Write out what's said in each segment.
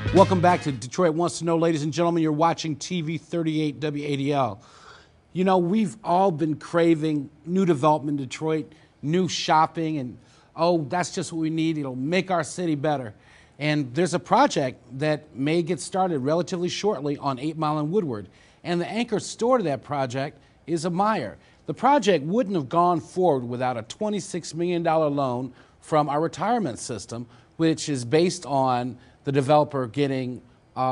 Welcome back to Detroit Wants to Know, ladies and gentlemen. You're watching TV 38 WADL. You know, we've all been craving new development in Detroit, new shopping, and oh, that's just what we need. It'll make our city better. And there's a project that may get started relatively shortly on 8 Mile and Woodward. And the anchor store to that project is a Meijer. The project wouldn't have gone forward without a $26 million loan from our retirement system, which is based on the developer getting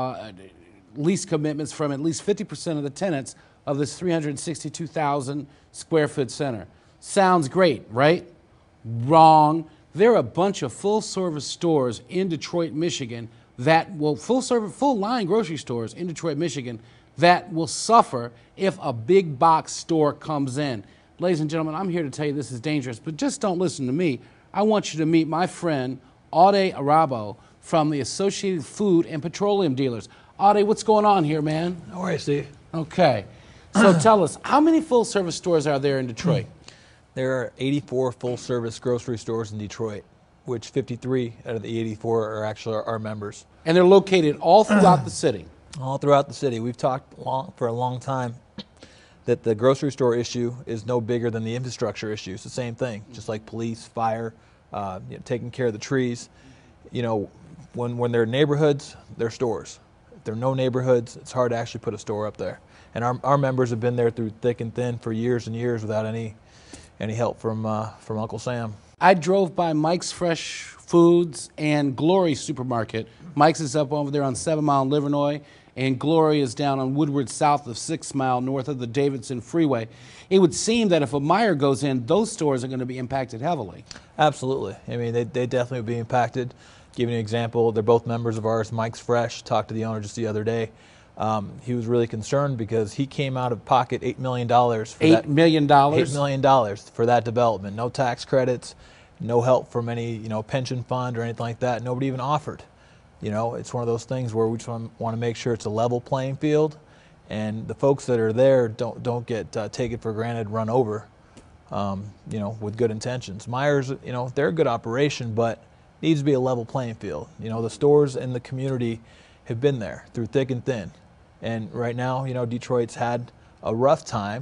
lease commitments from at least 50% of the tenants of this 362,000 square foot center. Sounds great, right? Wrong. There are a bunch of full service stores in Detroit, Michigan that will, full line grocery stores in Detroit, Michigan that will suffer if a big box store comes in. Ladies and gentlemen, I'm here to tell you this is dangerous, but just don't listen to me. I want you to meet my friend Auday Arabo from the Associated Food and Petroleum Dealers. Auday, what's going on here, man? All right, Steve. Okay. So tell us, how many full-service stores are there in Detroit? There are 84 full-service grocery stores in Detroit, which 53 out of the 84 are actually our members. And they're located all throughout the city? All throughout the city. We've talked for a long time that the grocery store issue is no bigger than the infrastructure issue. It's the same thing, just like police, fire, taking care of the trees. You know, when they're neighborhoods, they're stores. If there are no neighborhoods, it's hard to actually put a store up there. And our members have been there through thick and thin for years and years without any help from Uncle Sam. I drove by Mike's Fresh Foods and Glory Supermarket. Mike's is up over there on 7 Mile in Livernois, and Glory is down on Woodward south of 6 Mile north of the Davidson Freeway. It would seem that if a Meijer goes in, those stores are going to be impacted heavily. Absolutely. I mean, they definitely would be impacted. Give you an example, they're both members of ours. Mike's Fresh, talked to the owner just the other day. He was really concerned because he came out of pocket $8 million. $8 million? $8 million for that development. No tax credits, no help from any pension fund or anything like that. Nobody even offered. It's one of those things where we just want to make sure it's a level playing field, and the folks that are there don't get taken for granted, run over, with good intentions. Meijer's, they're a good operation, but needs to be a level playing field. The stores in the community have been there through thick and thin. And right now, Detroit's had a rough time,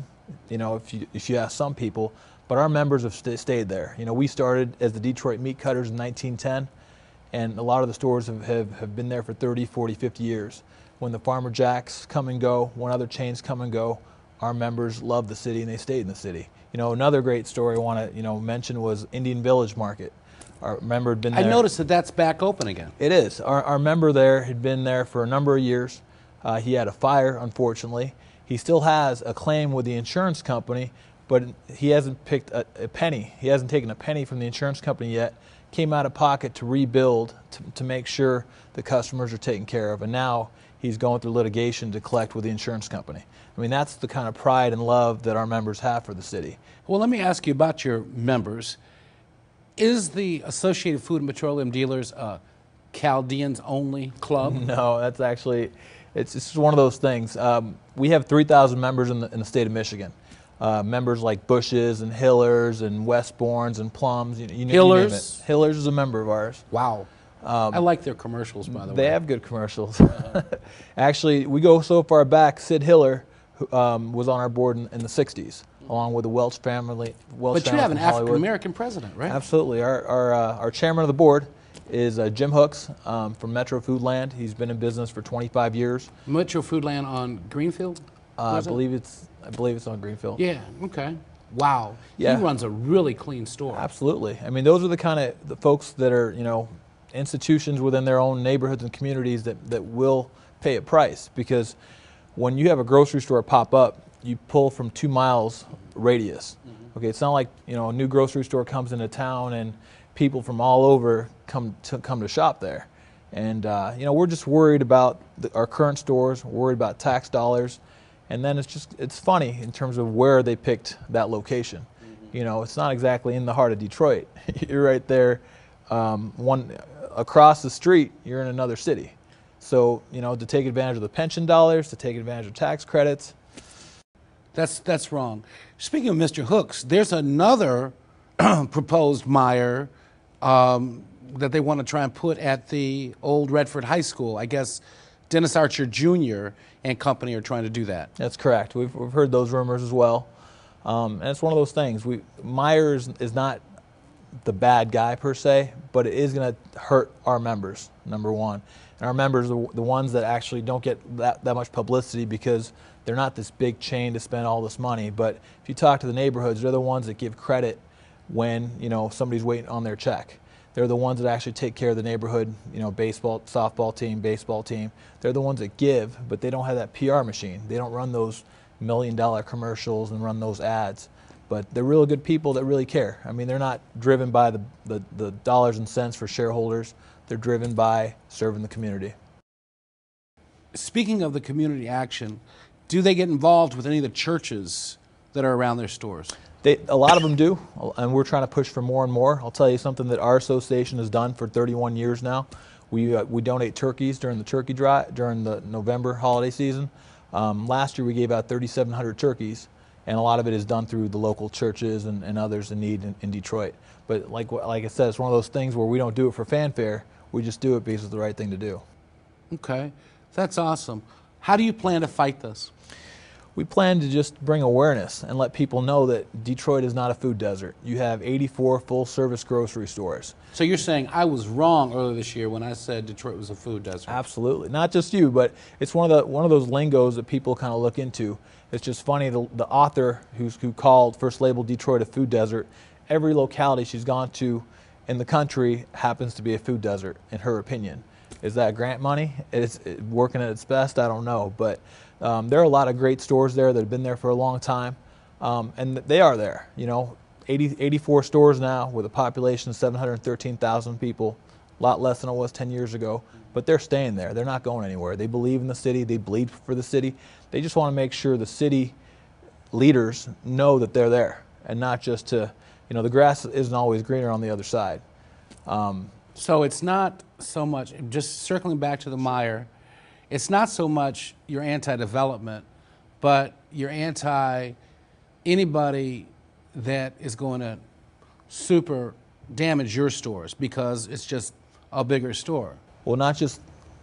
if you ask some people, but our members have stayed there. We started as the Detroit Meat Cutters in 1910, and a lot of the stores have been there for 30, 40, 50 years. When the Farmer Jacks come and go, when other chains come and go, our members love the city and they stayed in the city. Another great story I want to mention was Indian Village Market. Our member had been there. I noticed that that's back open again. It is. Our member there had been there for a number of years. He had a fire, unfortunately. He still has a claim with the insurance company, but he hasn't picked a penny. He hasn't taken a penny from the insurance company yet. Came out of pocket to rebuild, to make sure the customers are taken care of. And now he's going through litigation to collect with the insurance company. I mean, that's the kind of pride and love that our members have for the city. Well, let me ask you about your members. Is the Associated Food and Petroleum Dealers a Chaldeans-only club? No, that's actually, it's one of those things. We have 3,000 members in the state of Michigan. Members like Bush's and Hiller's and Westbourne's and Plum's. Hiller's? You name it. Hiller's is a member of ours. Wow. I like their commercials, by the way. They have good commercials. Actually, we go so far back, Sid Hiller was on our board in the 60s. Along with the Welch family. But you have an African-American president, right? Absolutely. Our chairman of the board is Jim Hooks from Metro Foodland. He's been in business for 25 years. Metro Foodland on Greenfield? I believe it's on Greenfield. Yeah. Okay. Wow. Yeah. He runs a really clean store. Absolutely. I mean, those are the kind of the folks that are institutions within their own neighborhoods and communities that will pay a price, because when you have a grocery store pop up, you pull from 2 miles radius. Mm-hmm. Okay, it's not like a new grocery store comes into town and people from all over come to shop there. And we're just worried about our current stores, worried about tax dollars, and then it's funny in terms of where they picked that location. Mm-hmm. It's not exactly in the heart of Detroit. You're right there, across the street. You're in another city. So to take advantage of the pension dollars, to take advantage of tax credits. That's wrong. Speaking of Mr. Hooks, there's another proposed Meijer that they want to try and put at the old Redford High School. I guess Dennis Archer Jr. and company are trying to do that. That's correct. We've heard those rumors as well. And it's one of those things. Meijer is not the bad guy per se, but it is going to hurt our members, number one. And our members are the ones that actually don't get that much publicity because they're not this big chain to spend all this money. But if you talk to the neighborhoods, they're the ones that give credit when, you know, somebody's waiting on their check. They're the ones that actually take care of the neighborhood, you know, baseball, softball team, baseball team. They're the ones that give, but they don't have that PR machine. They don't run those $1 million commercials and run those ads. But they're really good people that really care. I mean, they're not driven by the dollars and cents for shareholders. They're driven by serving the community. Speaking of the community action, do they get involved with any of the churches that are around their stores? A lot of them do, and we're trying to push for more and more. I'll tell you something that our association has done for 31 years now. We donate turkeys during the turkey drive, during the November holiday season. Last year we gave out 3,700 turkeys, and a lot of it is done through the local churches and others in need in Detroit. But like I said, it's one of those things where we don't do it for fanfare. We just do it because it's the right thing to do. Okay, that's awesome. How do you plan to fight this? We plan to just bring awareness and let people know that Detroit is not a food desert. You have 84 full-service grocery stores. So you're saying I was wrong earlier this year when I said Detroit was a food desert? Absolutely. Not just you, but it's one of those lingos that people kind of look into. It's just funny, the author who called First labeled Detroit a food desert, every locality she's gone to in the country happens to be a food desert, in her opinion. Is that grant money? It's working at its best? I don't know. But there are a lot of great stores there that have been there for a long time, and they are there. You know, 84 stores now with a population of 713,000 people, a lot less than it was 10 years ago, but they're staying there. They're not going anywhere. They believe in the city. They bleed for the city. They just want to make sure the city leaders know that they're there and not just to, you know, the grass isn't always greener on the other side. So it's not so much, just circling back to the Meijer, it's not so much you're anti-development, but you're anti-anybody that is going to super damage your stores because it's just a bigger store. Well, not just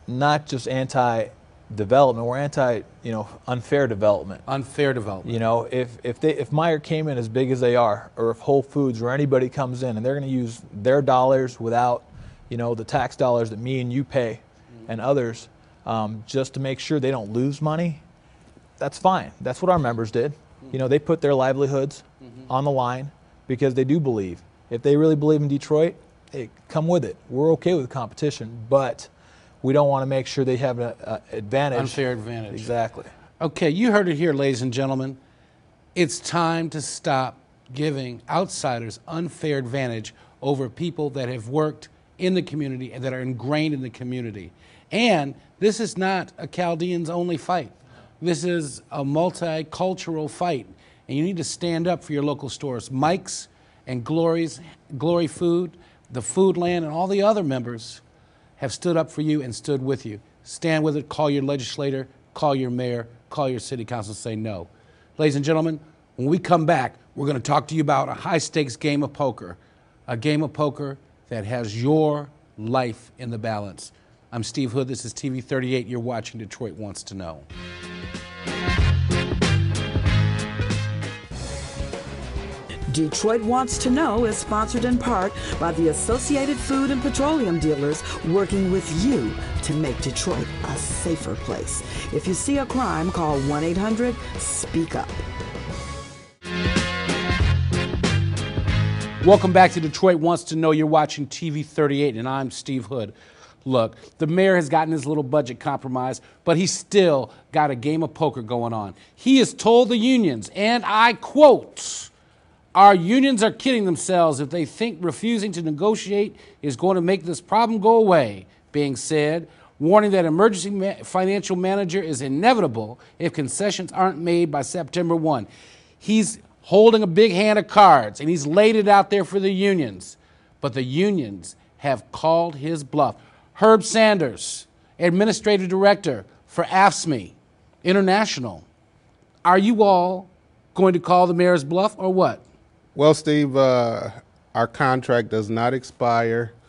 anti-development, we're anti, you know, unfair development. Unfair development. You know, if Meijer came in as big as they are, or if Whole Foods or anybody comes in and they're going to use their dollars without, you know, the tax dollars that me and you pay and others, just to make sure they don't lose money, that's fine. That's what our members did. You know, they put their livelihoods on the line because they do believe. If they really believe in Detroit, hey, come with it. We're okay with competition, but we don't want to make sure they have an advantage. Unfair advantage. Exactly. Okay, you heard it here, ladies and gentlemen. It's time to stop giving outsiders unfair advantage over people that have worked in the community and that are ingrained in the community. And this is not a Chaldeans only fight. This is a multicultural fight. And you need to stand up for your local stores. Mike's and Glory Food, the Food Land, and all the other members have stood up for you and stood with you. Stand with it. Call your legislator, call your mayor, call your city council, say no. Ladies and gentlemen, when we come back, we're going to talk to you about a high-stakes game of poker, a game of poker that has your life in the balance. I'm Steve Hood. This is TV 38. You're watching Detroit Wants to Know. Detroit Wants to Know is sponsored in part by the Associated Food and Petroleum Dealers, working with you to make Detroit a safer place. If you see a crime, call 1-800-SPEAK-UP. Welcome back to Detroit Wants to Know. You're watching TV 38, and I'm Steve Hood. Look, the mayor has gotten his little budget compromise, but he's still got a game of poker going on. He has told the unions, and I quote, "Our unions are kidding themselves if they think refusing to negotiate is going to make this problem go away," being said, warning that emergency financial manager is inevitable if concessions aren't made by September 1. He's holding a big hand of cards, and he's laid it out there for the unions. But the unions have called his bluff. Herb Sanders, Administrative Director for AFSCME International. Are you all going to call the mayor's bluff or what? Well, Steve, our contract does not expire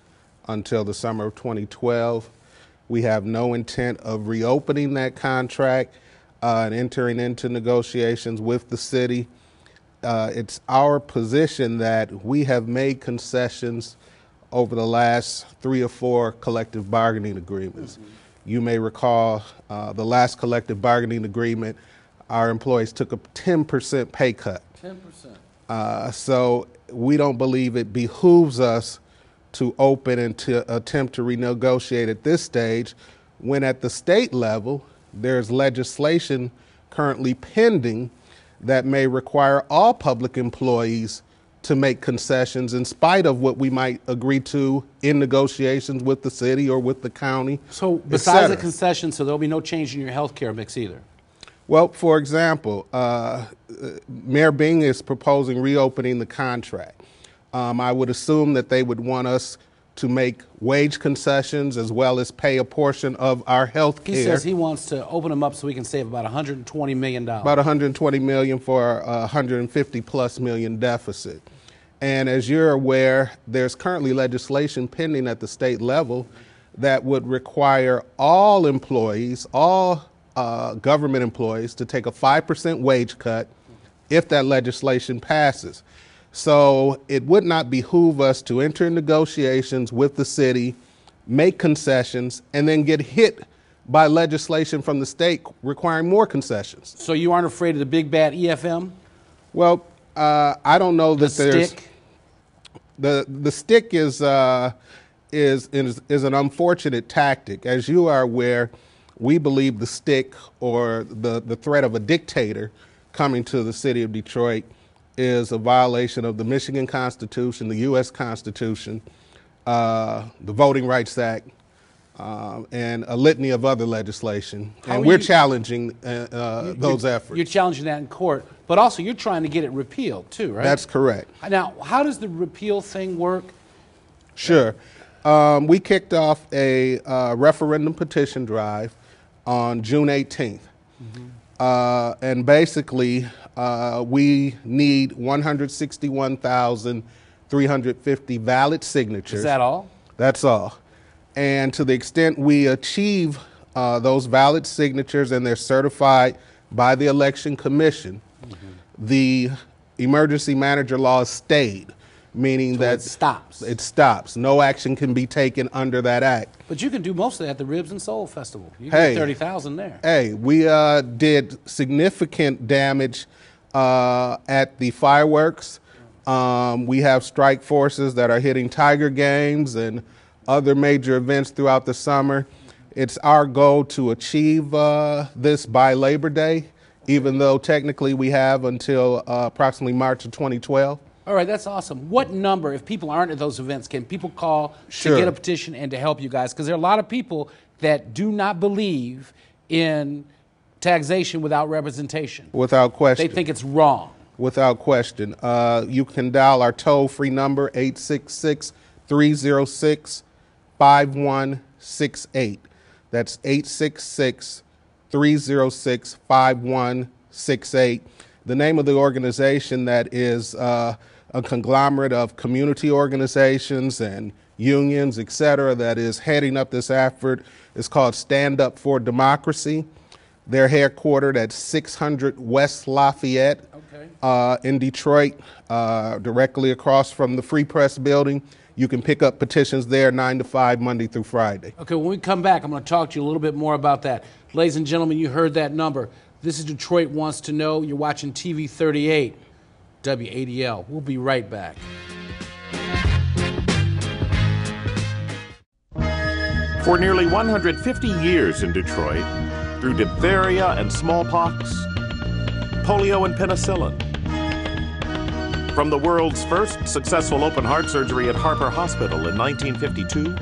until the summer of 2012. We have no intent of reopening that contract and entering into negotiations with the city. It's our position that we have made concessions over the last 3 or 4 collective bargaining agreements. You may recall the last collective bargaining agreement, our employees took a 10% pay cut. 10%. So we don't believe it behooves us to open and to attempt to renegotiate at this stage, when at the state level, there's legislation currently pending that may require all public employees to make concessions in spite of what we might agree to in negotiations with the city or with the county. So besides the concessions, so there'll be no change in your health care mix either? Well, for example, Mayor Bing is proposing reopening the contract. I would assume that they would want us to make wage concessions as well as pay a portion of our health care. He says he wants to open them up so we can save about $120 million. About $120 million for a $150+ million deficit. And as you're aware, there's currently legislation pending at the state level that would require all employees, all government employees, to take a 5% wage cut if that legislation passes. So it would not behoove us to enter negotiations with the city, make concessions, and then get hit by legislation from the state requiring more concessions. So you aren't afraid of the big bad EFM? Well, I don't know that there's stick? The stick is an unfortunate tactic. As you are aware, we believe the stick, or the threat of a dictator coming to the city of Detroit, is a violation of the Michigan Constitution, the U.S. Constitution, the Voting Rights Act, and a litany of other legislation. And we're challenging those efforts. You're challenging that in court, but also you're trying to get it repealed too, right? That's correct. Now, how does the repeal thing work? Sure. We kicked off a referendum petition drive on June 18th. And basically, we need 161,350 valid signatures. Is that all? That's all. And to the extent we achieve those valid signatures and they're certified by the Election Commission, the emergency manager law is stayed, meaning that it stops. It stops. No action can be taken under that act. But you can do most of that at the Ribs and Soul Festival. You get 30,000 there. Hey, we did significant damage at the fireworks. We have strike forces that are hitting Tiger games and other major events throughout the summer. It's our goal to achieve this by Labor Day, even though technically we have until approximately March of 2012. All right, that's awesome. What number, if people aren't at those events, can people call Sure. to get a petition and to help you guys? Because there are a lot of people that do not believe in taxation without representation. Without question. They think it's wrong. Without question. You can dial our toll-free number, 866-306-5168. That's 866-306-5168. The name of the organization that is a conglomerate of community organizations and unions, et cetera, that is heading up this effort is called Stand Up for Democracy. They're headquartered at 600 West Lafayette in Detroit, directly across from the Free Press building. You can pick up petitions there 9 to 5, Monday through Friday. Okay, when we come back, I'm going to talk to you a little bit more about that. Ladies and gentlemen, you heard that number. This is Detroit Wants to Know. You're watching TV 38, WADL. We'll be right back. For nearly 150 years in Detroit, through diphtheria and smallpox, polio and penicillin. From the world's first successful open heart surgery at Harper Hospital in 1952,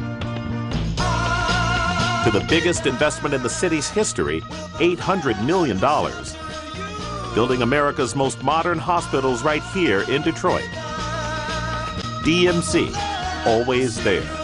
to the biggest investment in the city's history, $800 million, building America's most modern hospitals right here in Detroit. DMC, always there.